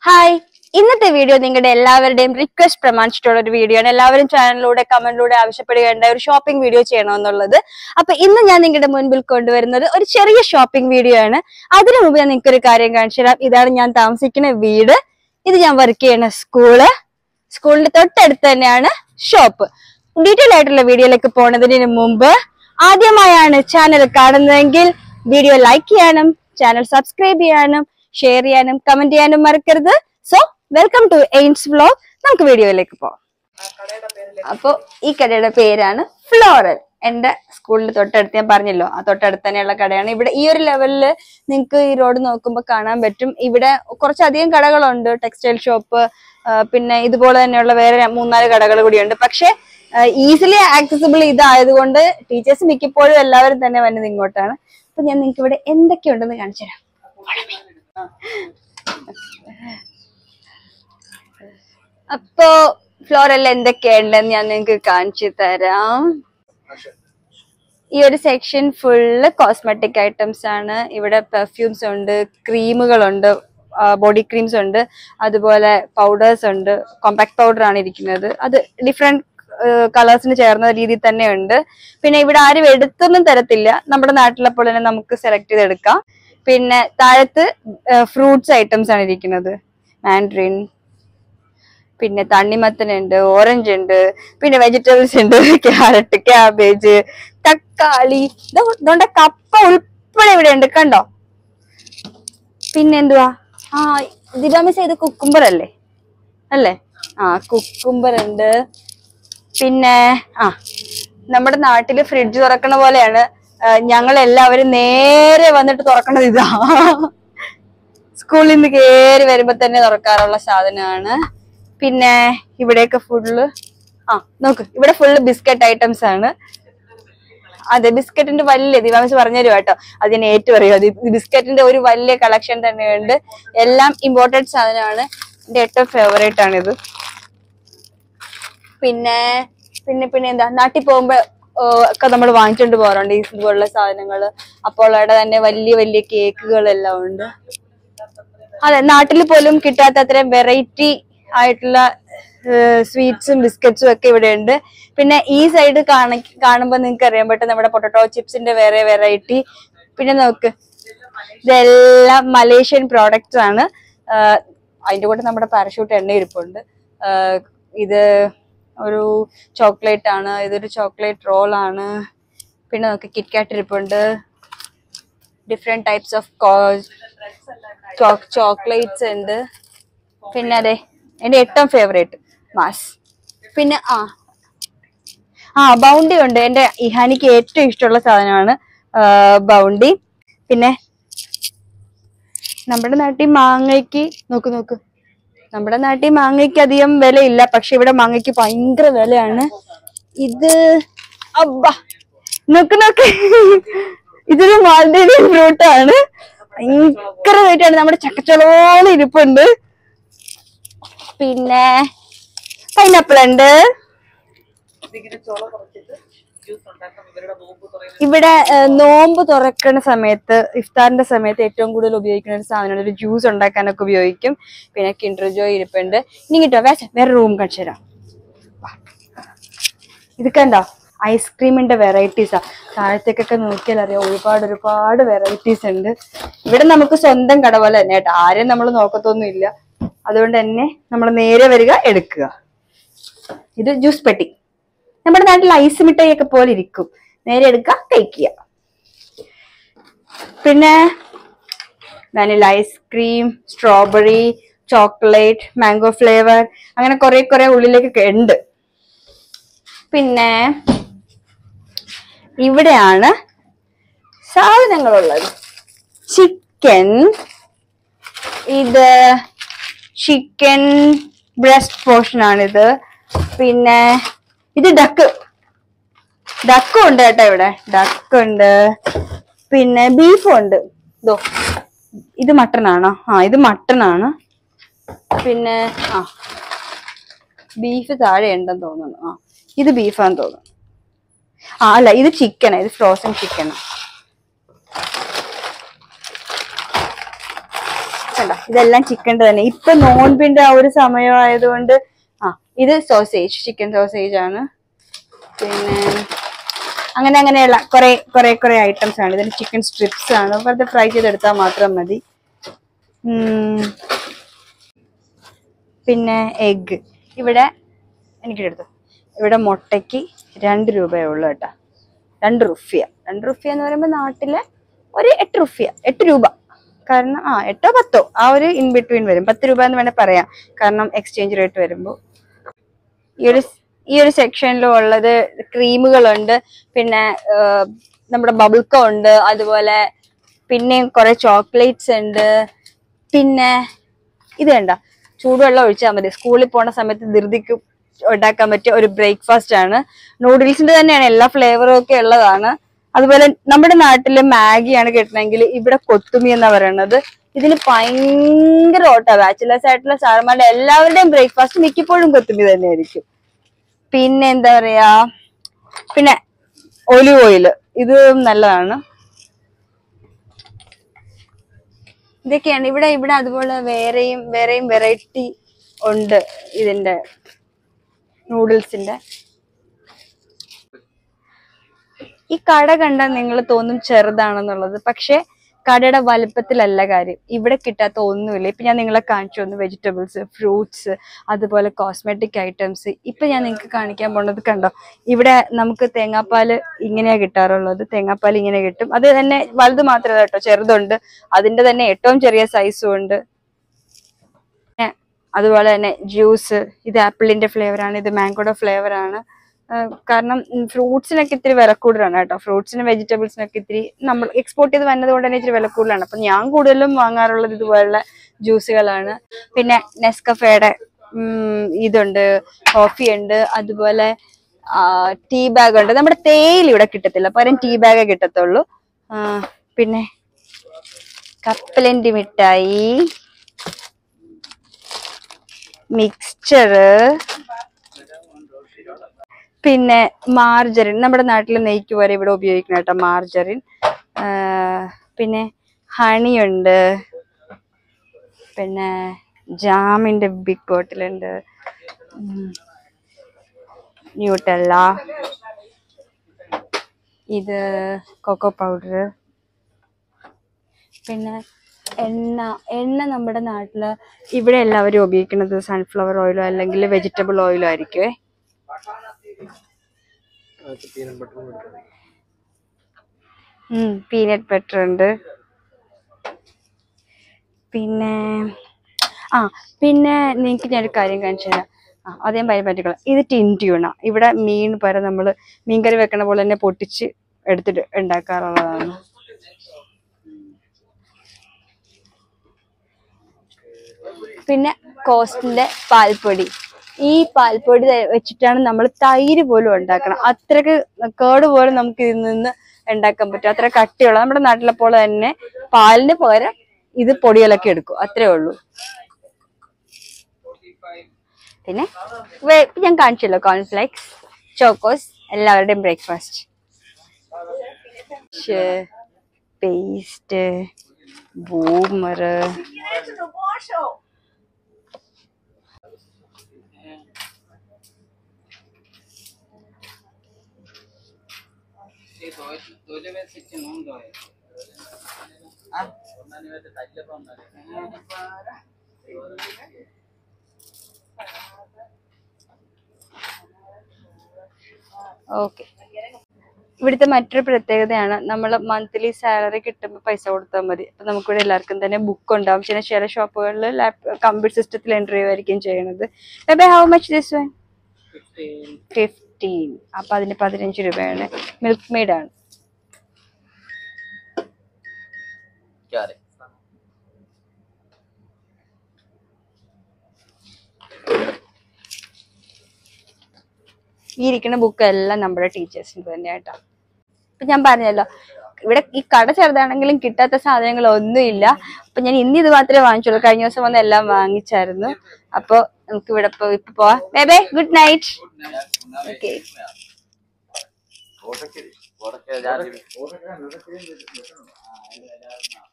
Hi, ഇന്നത്തെ video നിങ്ങളുടെ എല്ലാവരുടെയും റിക്വസ്റ്റ് പ്രമാണിച്ചിട്ടുള്ള ഒരു വീഡിയോ ആണ്. എല്ലാവരും ചാനലിലൂടെ കമന്റിലൂടെ ആവശ്യപ്പെടുകയുണ്ട ഒരു ഷോപ്പിംഗ് വീഡിയോ ചെയ്യണമെന്നുള്ളത്. അപ്പൊ ഇന്ന് ഞാൻ നിങ്ങളുടെ മുൻപിൽ കൊണ്ടുവരുന്നത് ഒരു ചെറിയ ഷോപ്പിംഗ് വീഡിയോ ആണ്. അതിനു മുമ്പ് ഞാൻ നിങ്ങൾക്ക് ഒരു കാര്യം കാണിച്ചു തരാം. ഇതാണ് ഞാൻ താമസിക്കുന്ന വീട്, ഇത് ഞാൻ വർക്ക് ചെയ്യുന്ന സ്കൂളിന്റെ തൊട്ടടുത്ത് തന്നെയാണ് ഷോപ്പ്. ഡീറ്റെയിൽ ആയിട്ടുള്ള വീഡിയോയിലേക്ക് പോകുന്നതിന് മുമ്പ് ആദ്യമായാണ് ചാനൽ കാണുന്നതെങ്കിൽ വീഡിയോ ലൈക്ക് ചെയ്യാനും ചാനൽ സബ്സ്ക്രൈബ് ചെയ്യാനും ഷെയർ ചെയ്യാനും കമന്റ് ചെയ്യാനും മറക്കരുത്. So welcome to Aims vlog. നമുക്ക് വീഡിയോയിലേക്ക് പോവാം. അപ്പൊ ഈ കടയുടെ പേരാണ് ഫ്ലോറൽ. എന്റെ സ്കൂളിന്റെ തൊട്ടടുത്ത് ഞാൻ പറഞ്ഞല്ലോ, ആ തൊട്ടടുത്ത് തന്നെയുള്ള കടയാണ്. ഇവിടെ ഈ ഒരു ലെവലില് നിങ്ങൾക്ക് ഈ റോഡ് നോക്കുമ്പോൾ കാണാൻ പറ്റും. ഇവിടെ കുറച്ചധികം കടകളുണ്ട്, ടെക്സ്റ്റൈൽ ഷോപ്പ്, പിന്നെ ഇതുപോലെ തന്നെയുള്ള വേറെ 3-4 കടകൾ കൂടിയുണ്ട്. പക്ഷെ ഈസിലി ആക്സസിബിൾ ഇതായതുകൊണ്ട് ടീച്ചേഴ്സ് മിക്കപ്പോഴും എല്ലാവരും തന്നെ വന്നത് ഇങ്ങോട്ടാണ്. അപ്പൊ ഞാൻ നിങ്ങൾക്ക് ഇവിടെ എന്തൊക്കെയുണ്ടെന്ന് കാണിച്ചു തരാം. അപ്പോ ഫ്ലോറൽ എന്തൊക്കെയുണ്ടെന്ന് ഞാൻ നിങ്ങൾക്ക് കാണിച്ചു തരാം. ഈ ഒരു സെക്ഷൻ ഫുള്ള് കോസ്മെറ്റിക് ഐറ്റംസ് ആണ്. ഇവിടെ പെർഫ്യൂംസ് ഉണ്ട്, ക്രീമുകളുണ്ട്, ബോഡി ക്രീംസ് ഉണ്ട്, അതുപോലെ പൗഡേഴ്സ് ഉണ്ട്. കോമ്പാക്ട് പൗഡർ ആണ് ഇരിക്കുന്നത്. അത് ഡിഫറെന്റ് കളേഴ്സിന് ചേർന്ന രീതിയിൽ തന്നെ ഉണ്ട്. പിന്നെ ഇവിടെ ആരും എടുത്തൊന്നും തരത്തില്ല, നമ്മുടെ നാട്ടിലെ പോലെ തന്നെ നമുക്ക് സെലക്ട് ചെയ്തെടുക്കാം. പിന്നെ താഴത്ത് ഫ്രൂട്ട്സ് ഐറ്റംസ് ആണ് ഇരിക്കുന്നത്. മാൻഡറിൻ, പിന്നെ തണ്ണിമത്തനുണ്ട്, ഓറഞ്ച് ഉണ്ട്, പിന്നെ വെജിറ്റബിൾസ് ഉണ്ട്, ക്യാരറ്റ്, ക്യാബേജ്, തക്കാളി, ഇതുകൊണ്ട് കപ്പ ഉൾപ്പെടെ ഇവിടെ ഉണ്ട്, കണ്ടോ. പിന്നെ എന്തുവാ, ദിവാമിസ് ഇത് കുക്കുംബർ അല്ലേ? കുക്കുംബർ ഉണ്ട്. പിന്നെ നമ്മുടെ നാട്ടില് ഫ്രിഡ്ജ് തുറക്കണ പോലെയാണ് ഞങ്ങൾ എല്ലാവരും നേരെ വന്നിട്ട് തുറക്കണത് ഇതാ. സ്കൂളിൽ നിന്ന് കയറി വരുമ്പോ തന്നെ തുറക്കാറുള്ള സാധനമാണ്. പിന്നെ ഇവിടെയൊക്കെ ഫുള്ള് നോക്ക്, ഇവിടെ ഫുള്ള് ബിസ്ക്കറ്റ് ഐറ്റംസ് ആണ്. അതെ, ബിസ്ക്കറ്റിന്റെ വലിയ ദിവാമിസ് പറഞ്ഞുതരും കേട്ടോ, അതിന് ഏറ്റവും അറിയാം. ബിസ്ക്കറ്റിന്റെ ഒരു വലിയ കളക്ഷൻ തന്നെയുണ്ട്. എല്ലാം ഇമ്പോർട്ടഡ് സാധനമാണ്. എന്റെ ഏറ്റവും ഫേവറേറ്റ് ആണിത്. പിന്നെ പിന്നെ പിന്നെ എന്താ, നാട്ടിൽ പോകുമ്പോ ഒക്കെ നമ്മൾ വാങ്ങിച്ചോണ്ട് പോകാറുണ്ട് ഇതുപോലുള്ള സാധനങ്ങള്. അപ്പോൾ അവിടെ തന്നെ വലിയ വലിയ കേക്കുകളെല്ലാം ഉണ്ട്. അതെ, നാട്ടിൽ പോലും കിട്ടാത്ത അത്രയും വെറൈറ്റി ആയിട്ടുള്ള സ്വീറ്റ്സും ബിസ്ക്കറ്റ്സും ഒക്കെ ഇവിടെ ഉണ്ട്. പിന്നെ ഈ സൈഡ് കാണുമ്പോൾ നിങ്ങൾക്ക് അറിയാൻ പറ്റും നമ്മുടെ പൊട്ടറ്റോ ചിപ്സിന്റെ വേറെ വെറൈറ്റി. പിന്നെ നോക്ക്, ഇതെല്ലാം മലേഷ്യൻ പ്രോഡക്ട്സ് ആണ്. അതിന്റെ കൂടെ നമ്മുടെ പാരഷൂട്ട് എണ്ണ ഇരിപ്പുണ്ട്. ഇത് ഒരു ചോക്ലേറ്റ് ആണ്, ഇതൊരു ചോക്ലേറ്റ് റോൾ ആണ്. പിന്നെ നമുക്ക് കിറ്റ്കാറ്റ് ഇരിപ്പുണ്ട്, ഡിഫറെന്റ് ടൈപ്സ് ഓഫ് ചോക്ലേറ്റ്സ് ഉണ്ട്. പിന്നെ അതെ, എന്റെ ഏറ്റവും ഫേവറേറ്റ് മാസ്. പിന്നെ ബൗണ്ടി ഉണ്ട്. എന്റെ ഇഹാനിക്ക് ഏറ്റവും ഇഷ്ടമുള്ള സാധനമാണ് ബൗണ്ടി. പിന്നെ നമ്മുടെ നാട്ടിൽ മാങ്ങയ്ക്ക് നോക്ക്, നമ്മുടെ നാട്ടിൽ മാങ്ങയ്ക്ക് അധികം വിലയില്ല, പക്ഷെ ഇവിടെ മാങ്ങയ്ക്ക് ഭയങ്കര വിലയാണ്. ഇത് നോക്ക്, ഇതൊരു മാൽഡീവിയൻ ഫ്രൂട്ട് ആണ്. ഭയങ്കര റേറ്റാണ്. നമ്മുടെ ചക്കച്ചോളം ഇരിപ്പുണ്ട്. പിന്നെ പൈനാപ്പിൾ ഉണ്ട്. ഇവിടെ നോമ്പ് തുറക്കുന്ന സമയത്ത്, ഇഫ്താറിന്റെ സമയത്ത് ഏറ്റവും കൂടുതൽ ഉപയോഗിക്കുന്ന ഒരു സാധനമാണ്. ഒരു ജ്യൂസ് ഉണ്ടാക്കാനൊക്കെ ഉപയോഗിക്കും. പിന്നെ കിൻഡർ ജോയ് ഇരിപ്പുണ്ട്. ഇനി കിട്ടോ വേറെ റൂം കാണിച്ചു തരാം. ഇതൊക്കെ എന്താ, ഐസ്ക്രീമിന്റെ വെറൈറ്റീസാ. താഴത്തേക്കൊക്കെ നോക്കിയാൽ അറിയാം, ഒരുപാട് വെറൈറ്റീസ് ഉണ്ട്. ഇവിടെ നമുക്ക് സ്വന്തം കട പോലെ തന്നെ കേട്ടോ, ആരെയും നമ്മൾ നോക്കത്തൊന്നും ഇല്ല. അതുകൊണ്ട് തന്നെ നമ്മൾ നേരെ വരിക, എടുക്കുക. ഇത് ജ്യൂസ് പെട്ടി, നമ്മുടെ നാട്ടിൽ ഐസ് മിഠായി ഒക്കെ പോലെ ഇരിക്കും. നേരെ എടുക്കുക, കഴിക്കുക. പിന്നെ vanilla ice cream, strawberry, chocolate, mango flavour, അങ്ങനെ കുറെ ഉള്ളിലേക്കൊക്കെ ഉണ്ട്. പിന്നെ ഇവിടെയാണ് സാധനങ്ങളുള്ളത്. ചിക്കൻ, ഇത് ചിക്കൻ ബ്രസ്റ്റ് പോർഷൻ ആണിത്. പിന്നെ ഇത് ഡക്കും ഉണ്ട് കേട്ടോ, ഇവിടെ ഡക്ക് ഉണ്ട്. പിന്നെ ബീഫും ഉണ്ട്. ഇത് മട്ടൺ ആണോ? ഇത് മട്ടൺ ആണ്. പിന്നെ ബീഫ് താഴെ ഉണ്ടെന്ന് തോന്നുന്നു. ഇത് ബീഫാന്ന് തോന്നുന്നു. അല്ല, ഇത് ചിക്കനാ, ഇത് ഫ്രോസൺ ചിക്കനാ. കണ്ടോ ഇതെല്ലാം ചിക്കൻ്റെ തന്നെ. ഇപ്പൊ നോൺപിന്റെ ആ ഒരു സമയമായതുകൊണ്ട് ഇത് സോസേജ്, ചിക്കൻ സോസേജ് ആണ്. പിന്നെ അങ്ങനെയുള്ള കുറെ ഐറ്റംസ് ആണ്. ഇതിന് ചിക്കൻ സ്ട്രിപ്സ് ആണ്, വെറുതെ ഫ്രൈ ചെയ്തെടുത്താൽ മാത്രം മതി. പിന്നെ എഗ് ഇവിടെ എനിക്കെടുത്തു. ഇവിടെ മുട്ടയ്ക്ക് 2 രൂപയേ ഉള്ളൂ കേട്ടോ. 2 റുപ്യ എന്ന് പറയുമ്പോൾ നാട്ടിലെ ഒരു 8 റുപ്യ, 8 രൂപ. കാരണം 8ഓ 10ഓ ആ ഒരു ഇൻ ബിറ്റ്വീൻ വരും. 10 രൂപ എന്ന് വേണേൽ പറയാം, കാരണം എക്സ്ചേഞ്ച് റേറ്റ് വരുമ്പോൾ. ഈ ഒരു സെക്ഷനിലും ഉള്ളത് ക്രീമുകളുണ്ട്, പിന്നെ നമ്മുടെ ബബിൾക്കം ഉണ്ട്, അതുപോലെ പിന്നെ കുറെ ചോക്ലേറ്റ്സ് ഉണ്ട്. പിന്നെ ഇത് കണ്ട ചൂടുവെള്ളം ഒഴിച്ചാൽ മതി, സ്കൂളിൽ പോണ സമയത്ത് ധൃതിക്ക് ഉണ്ടാക്കാൻ പറ്റിയ ഒരു ബ്രേക്ക്ഫാസ്റ്റ് ആണ്. നൂഡിൽസിന്റെ തന്നെയാണ്, എല്ലാ ഫ്ലേവറും ഒക്കെ ഉള്ളതാണ്. അതുപോലെ നമ്മുടെ നാട്ടില് മാഗിയാണ് കിട്ടണമെങ്കിൽ ഇവിടെ കൊത്തുമി എന്നാ പറയുന്നത്. ഇതിന് ഭയങ്കര ഓട്ടാ. ബാച്ചിലേഴ്സ് ആയിട്ടുള്ള സാറന്മാരുടെ എല്ലാവരുടെയും ബ്രേക്ക്ഫാസ്റ്റ് മിക്കപ്പോഴും കൊത്തുമി തന്നെയായിരിക്കും. പിന്നെ എന്താ പറയാ, പിന്നെ ഒലിവ് ഓയിൽ, ഇത് നല്ലതാണ്. ഇതൊക്കെയാണ് ഇവിടെ അതുപോലെ വേറെയും വെറൈറ്റി ഉണ്ട് ഇതിന്റെ നൂഡിൽസിന്റെ. ഈ കട കണ്ടാൽ നിങ്ങൾ തോന്നും ചെറുതാണെന്നുള്ളത്, പക്ഷെ കടയുടെ വലുപ്പത്തിലല്ല കാര്യം. ഇവിടെ കിട്ടാത്ത ഒന്നുമില്ല. ഇപ്പൊ ഞാൻ നിങ്ങളെ കാണിച്ചു തന്നു വെജിറ്റബിൾസ്, ഫ്രൂട്ട്സ്, അതുപോലെ കോസ്മെറ്റിക് ഐറ്റംസ്. ഇപ്പൊ ഞാൻ നിങ്ങൾക്ക് കാണിക്കാൻ പോണത് കണ്ടോ, ഇവിടെ നമുക്ക് തേങ്ങാപ്പാല് ഇങ്ങനെയാ കിട്ടാറുള്ളത്. തേങ്ങാപ്പാൽ ഇങ്ങനെ കിട്ടും. അത് തന്നെ വലുത് മാത്രമല്ല കേട്ടോ, ചെറുതുണ്ട്, അതിന്റെ തന്നെ ഏറ്റവും ചെറിയ സൈസും ഉണ്ട്. അതുപോലെ തന്നെ ജ്യൂസ്, ഇത് ആപ്പിളിന്റെ ഫ്ലേവർ ആണ്, ഇത് മാംഗോയുടെ ഫ്ലേവർ ആണ്. കാരണം ഫ്രൂട്ട്സിനൊക്കെ ഇത്തിരി വില കൂടുതലാണ് കേട്ടോ. ഫ്രൂട്ട്സിനും വെജിറ്റബിൾസിനൊക്കെ ഇത്തിരി നമ്മൾ എക്സ്പോർട്ട് ചെയ്ത് വന്നത് കൊണ്ട് തന്നെ ഇത്തിരി വില കൂടുതലാണ്. അപ്പൊ ഞാൻ കൂടുതലും വാങ്ങാറുള്ളത് ഇതുപോലുള്ള ജ്യൂസുകളാണ്. പിന്നെ നെസ്കഫേയുടെ ഇതുണ്ട്, കോഫി ഉണ്ട്, അതുപോലെ ടീ ബാഗ് ഉണ്ട്. നമ്മുടെ തേയില ഇവിടെ കിട്ടത്തില്ല, പകരം ടീ ബാഗേ കിട്ടത്തുള്ളൂ. പിന്നെ കപ്പലണ്ടി മിഠായി, മിക്സ്ചറ്, പിന്നെ മാർജറിൻ, നമ്മുടെ നാട്ടിൽ നെയ്ക്ക് വരെ ഇവിടെ ഉപയോഗിക്കണം കേട്ടോ മാർജറിൻ. പിന്നെ ഹണിയുണ്ട്, പിന്നെ ജാമിന്റെ ബിഗ് ബോട്ടിലുണ്ട്, ന്യൂട്ടല്ല, ഇത് കൊക്കോ പൗഡർ. പിന്നെ എണ്ണ നമ്മുടെ നാട്ടില് ഇവിടെ എല്ലാവരും ഉപയോഗിക്കുന്നത് സൺഫ്ലവർ ഓയിലോ അല്ലെങ്കിൽ വെജിറ്റബിൾ ഓയിലോ ആയിരിക്കുവേ. പീനട്ട് ബട്ടർ ഉണ്ട്. പിന്നെ നിങ്ങൾക്ക് ഞാനൊരു കാര്യം കാണിച്ചു തരാം. അതേ പറ്റിക്കോളാം. ഇത് ടിൻ ട്യൂണ. ഇവിടെ മീൻ പകരം നമ്മള് മീൻകറി വെക്കണ പോലെ തന്നെ പൊട്ടിച്ച് എടുത്തിട്ട് ഉണ്ടാക്കാറുള്ളതാണ്. പിന്നെ കോസ്റ്റിന്റെ പാൽപ്പൊടി. ഈ പാൽപ്പൊടി വെച്ചിട്ടാണ് നമ്മൾ തൈര് പോലും ഉണ്ടാക്കണം. അത്രക്ക് കേട് പോലും നമുക്ക് ഇതിൽ നിന്ന് ഉണ്ടാക്കാൻ പറ്റും, അത്ര കട്ടിയുള്ള. നമ്മുടെ നാട്ടിലെ പോലെ തന്നെ പാലിന് പകരം ഇത് പൊടികളൊക്കെ എടുക്കും, അത്രേ ഉള്ളൂ. പിന്നെ ഞാൻ കാണിച്ചല്ലോ കോൺഫ്ലെക്സ്, ചോക്കോസ്, എല്ലാവരുടെയും ബ്രേക്ക്ഫാസ്റ്റ്. Paste, Boomer, okay. ഇവിടുത്തെ മറ്റൊരു പ്രത്യേകതയാണ്, നമ്മൾ മന്ത്ലി സാലറി കിട്ടുമ്പോൾ പൈസ കൊടുത്താൽ മതി. അപ്പൊ നമുക്കിവിടെ എല്ലാവർക്കും തന്നെ ബുക്ക് ഉണ്ടാവും. ചില ഷോപ്പുകളിൽ കമ്പ്യൂട്ടർ സിസ്റ്റത്തിൽ എൻട്രി ചെയ്യുമായിരിക്കും ചെയ്യണത്. How much this one? 15. അപ്പൊ അതിന് 15 രൂപയാണ്. മിൽക്ക് മെയ്ഡ് ആണ്. ഈ ഇരിക്കുന്ന ബുക്ക് എല്ലാം നമ്മുടെ ടീച്ചേഴ്സിന്റെ തന്നെയാട്ടോ. ഇപ്പൊ ഞാൻ പറഞ്ഞല്ലോ, ഇവിടെ ഈ കട ചെറുതാണെങ്കിലും കിട്ടാത്ത സാധനങ്ങൾ ഒന്നുമില്ല. അപ്പൊ ഞാൻ ഇന്ന് ഇത് മാത്രമേ വാങ്ങിച്ചുള്ളൂ. കഴിഞ്ഞ ദിവസം വന്ന് എല്ലാം വാങ്ങിച്ചായിരുന്നു. അപ്പൊ നമുക്ക് ഇവിടെ ഇപ്പൊ പോവാം. Bye, good night. ഓക്കെ.